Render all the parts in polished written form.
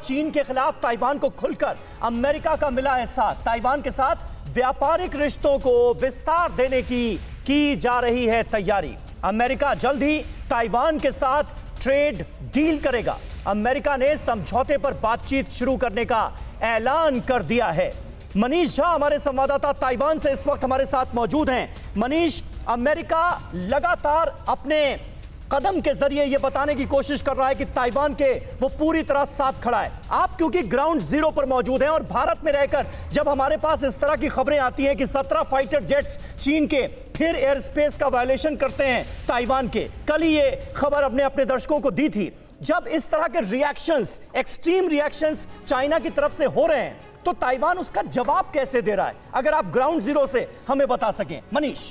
चीन के खिलाफ ताइवान को खुलकर अमेरिका का मिला है साथ। ताइवान के साथ व्यापारिक रिश्तों को विस्तार देने की जा रही है तैयारी। अमेरिका जल्द ही ताइवान के साथ ट्रेड डील करेगा। अमेरिका ने समझौते पर बातचीत शुरू करने का ऐलान कर दिया है। मनीष झा हमारे संवाददाता ताइवान से इस वक्त हमारे साथ मौजूद हैं। मनीष, अमेरिका लगातार अपने कदम के जरिए यह बताने की कोशिश कर रहा है कि ताइवान के वो पूरी तरह साथ खड़ा है। आप क्योंकि ग्राउंड जीरो पर मौजूद हैं और भारत में रहकर जब हमारे पास इस तरह की खबरें आती हैं कि 17 फाइटर जेट्स चीन के फिर एयर स्पेस का वायलेशन करते हैं ताइवान के, कल ही ये खबर अपने अपने दर्शकों को दी थी। जब इस तरह के रिएक्शंस, एक्सट्रीम रिएक्शंस चाइना की तरफ से हो रहे हैं तो ताइवान उसका जवाब कैसे दे रहा है? अगर आप ग्राउंड जीरो से हमें बता सकें मनीष।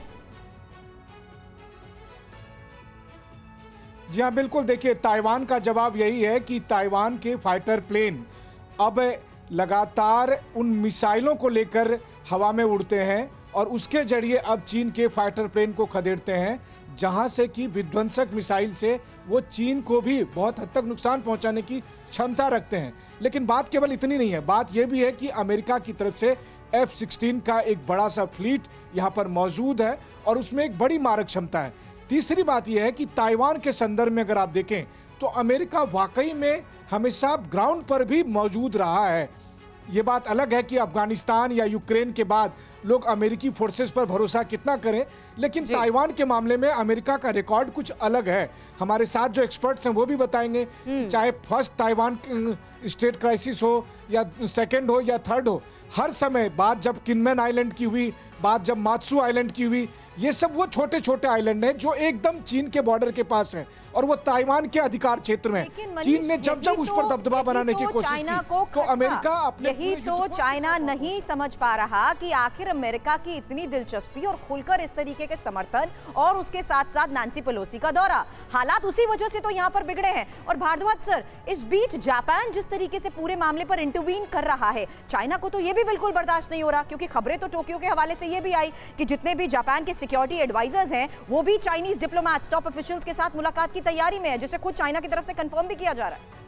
जी हाँ, बिल्कुल। देखिए, ताइवान का जवाब यही है कि ताइवान के फाइटर प्लेन अब लगातार उन मिसाइलों को लेकर हवा में उड़ते हैं और उसके जरिए अब चीन के फाइटर प्लेन को खदेड़ते हैं, जहां से कि विध्वंसक मिसाइल से वो चीन को भी बहुत हद तक नुकसान पहुंचाने की क्षमता रखते हैं। लेकिन बात केवल इतनी नहीं है, बात यह भी है कि अमेरिका की तरफ से F-16 का एक बड़ा सा फ्लीट यहां पर मौजूद है और उसमें एक बड़ी मारक क्षमता है। तीसरी बात यह है कि ताइवान के संदर्भ में अगर आप देखें तो अमेरिका वाकई में हमेशा ग्राउंड पर भी मौजूद रहा है। ये बात अलग है कि अफगानिस्तान या यूक्रेन के बाद लोग अमेरिकी फोर्सेस पर भरोसा कितना करें, लेकिन ताइवान के मामले में अमेरिका का रिकॉर्ड कुछ अलग है। हमारे साथ जो एक्सपर्ट्स हैं वो भी बताएंगे, चाहे फर्स्ट ताइवान स्टेट क्राइसिस हो या सेकेंड हो या थर्ड हो, हर समय बात जब किनमेन आइलैंड की हुई, बात जब मात्सू आइलैंड की हुई, ये सब वो छोटे छोटे आइलैंड हैं जो एकदम चीन के बॉर्डर के पास हैं और वो ताइवान के अधिकार क्षेत्र में। चीन ने जब जब उस पर दबदबा बनाने की कोशिश की तो अमेरिका अपने यही तो चाइना नहीं समझ पा रहा कि आखिर अमेरिका की इतनी दिलचस्पी और खुलकर इस तरीके के समर्थन और उसके साथ साथ नांसी पेलोसी का दौरा, हालात उसी वजह से तो यहाँ पर बिगड़े हैं। और भारद्वाज सर, इस बीच जापान जिस तरीके से पूरे मामले पर इंटरवीन कर रहा है, चाइना को तो ये भी बिल्कुल बर्दाश्त नहीं हो रहा, क्योंकि खबरें तो टोक्यो के हवाले से ये भी आई कि जितने भी जापान के सिक्योरिटी एडवाइजर्स हैं वो भी चाइनीज डिप्लोमैट्स, टॉप ऑफिशियल्स के साथ मुलाकात की तैयारी में है, जिसे खुद चाइना की तरफ से कंफर्म भी किया जा रहा है।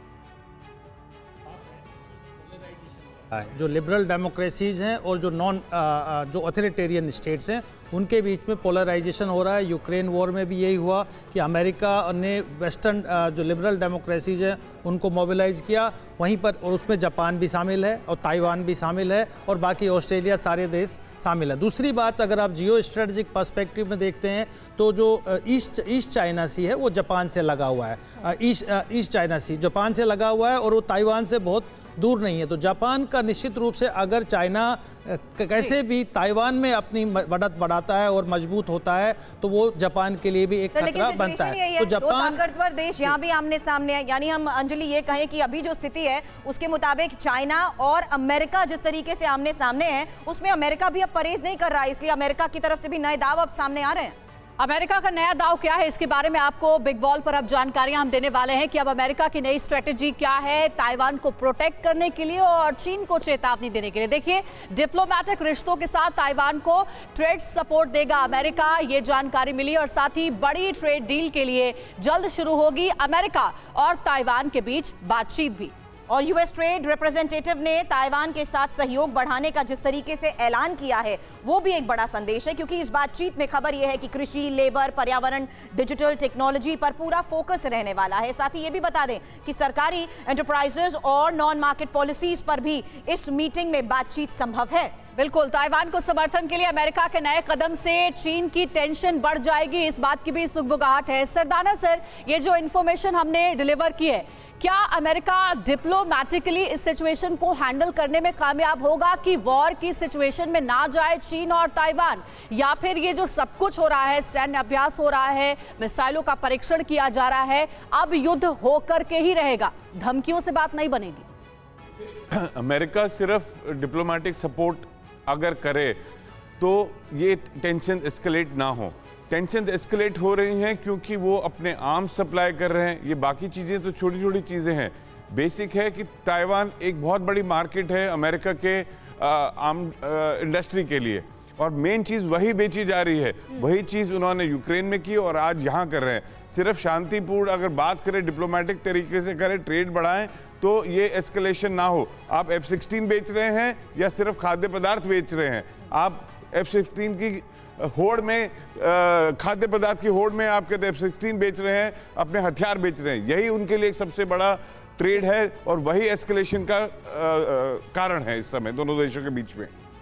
जो लिबरल डेमोक्रेसीज हैं और जो ऑथोरिटेरियन स्टेट्स हैं उनके बीच में पोलराइजेशन हो रहा है। यूक्रेन वॉर में भी यही हुआ कि अमेरिका ने वेस्टर्न जो लिबरल डेमोक्रेसीज हैं उनको मोबिलाइज किया, वहीं पर, और उसमें जापान भी शामिल है और ताइवान भी शामिल है और बाकी ऑस्ट्रेलिया, सारे देश शामिल है। दूसरी बात, अगर आप जियो स्ट्रेटजिक पर्सपेक्टिव में देखते हैं तो जो ईस्ट चाइना सी है वो जापान से लगा हुआ है। ईस्ट चाइना सी जापान से लगा हुआ है और वो ताइवान से बहुत दूर नहीं है। तो जापान का निश्चित रूप से अगर चाइना कैसे भी ताइवान में अपनी बढ़त बढ़ाता है और मजबूत होता है तो वो जापान के लिए भी एक खतरा बनता है। तो जापान, ताकतवर देश यहाँ भी आमने सामने है। यानी हम अंजलि ये कहें कि अभी जो स्थिति है उसके मुताबिक चाइना और अमेरिका जिस तरीके से आमने सामने है, उसमें अमेरिका भी अब परहेज नहीं कर रहा है, इसलिए अमेरिका की तरफ से भी नए दाव अब सामने आ रहे हैं। अमेरिका का नया दाव क्या है, इसके बारे में आपको बिग वॉल पर अब जानकारियां हम देने वाले हैं कि अब अमेरिका की नई स्ट्रेटेजी क्या है ताइवान को प्रोटेक्ट करने के लिए और चीन को चेतावनी देने के लिए। देखिए, डिप्लोमैटिक रिश्तों के साथ ताइवान को ट्रेड सपोर्ट देगा अमेरिका, ये जानकारी मिली, और साथ ही बड़ी ट्रेड डील के लिए जल्द शुरू होगी अमेरिका और ताइवान के बीच बातचीत भी। और यूएस ट्रेड रिप्रेजेंटेटिव ने ताइवान के साथ सहयोग बढ़ाने का जिस तरीके से ऐलान किया है वो भी एक बड़ा संदेश है, क्योंकि इस बातचीत में खबर यह है कि कृषि, लेबर, पर्यावरण, डिजिटल टेक्नोलॉजी पर पूरा फोकस रहने वाला है। साथ ही ये भी बता दें कि सरकारी एंटरप्राइजेस और नॉन मार्केट पॉलिसीज पर भी इस मीटिंग में बातचीत संभव है। बिल्कुल, ताइवान को समर्थन के लिए अमेरिका के नए कदम से चीन की टेंशन बढ़ जाएगी, इस बात की भी सुगबुगाहट है। सरदाना सर, ये जो इन्फॉर्मेशन हमने डिलीवर की है, क्या अमेरिका डिप्लोमैटिकली इस सिचुएशन को हैंडल करने में कामयाब होगा कि वॉर की सिचुएशन में ना जाए चीन और ताइवान, या फिर ये जो सब कुछ हो रहा है, सैन्य अभ्यास हो रहा है, मिसाइलों का परीक्षण किया जा रहा है, अब युद्ध होकर के ही रहेगा, धमकियों से बात नहीं बनेगी? अमेरिका सिर्फ डिप्लोमैटिक सपोर्ट अगर करे तो ये टेंशन एस्केलेट ना हो। टेंशन एस्केलेट हो रही हैं क्योंकि वो अपने आर्म्स सप्लाई कर रहे हैं। ये बाकी चीज़ें तो छोटी छोटी चीज़ें हैं। बेसिक है कि ताइवान एक बहुत बड़ी मार्केट है अमेरिका के आर्म इंडस्ट्री के लिए, और मेन चीज़ वही बेची जा रही है। वही चीज़ उन्होंने यूक्रेन में की और आज यहाँ कर रहे हैं। सिर्फ शांतिपूर्ण अगर बात करें, डिप्लोमेटिक तरीके से करें, ट्रेड बढ़ाएं, तो ये एस्केलेशन ना हो। आप F-16 बेच रहे हैं या सिर्फ खाद्य पदार्थ बेच रहे हैं? आप F-16 की होड़ में, खाद्य पदार्थ की होड़ में आप कहते F-16 बेच रहे हैं, अपने हथियार बेच रहे हैं। यही उनके लिए एक सबसे बड़ा ट्रेड है और वही एस्केलेशन का कारण है इस समय दोनों देशों के बीच में।